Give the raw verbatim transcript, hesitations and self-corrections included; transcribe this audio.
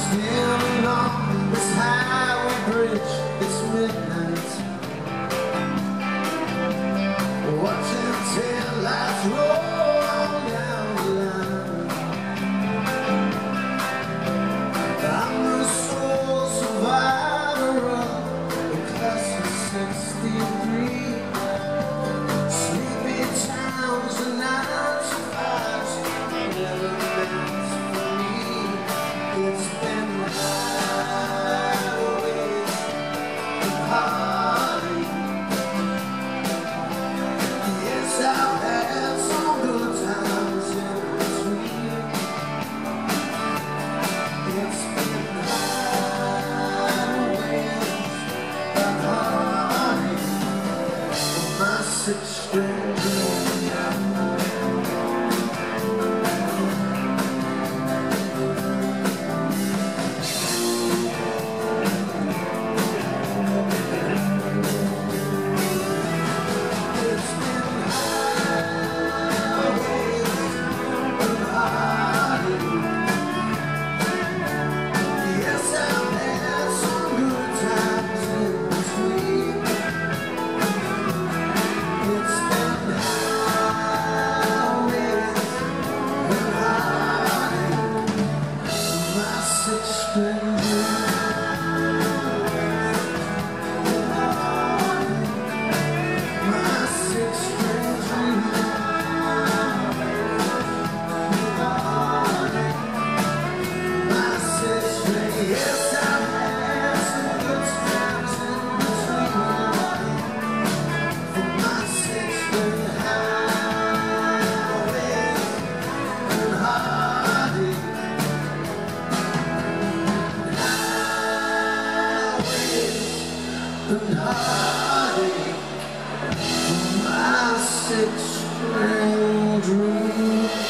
Standing on this highway bridge, it's midnight, watching taillights roll on down the line. I'm the sole survivor of the class of sixty-three. Sleepy towns and nine to fives never meant for me. It's been highways and heartache. Yes, I've had some good times in between. It's been highways and heartache. My six-string dream. And heartache, my six-string dream.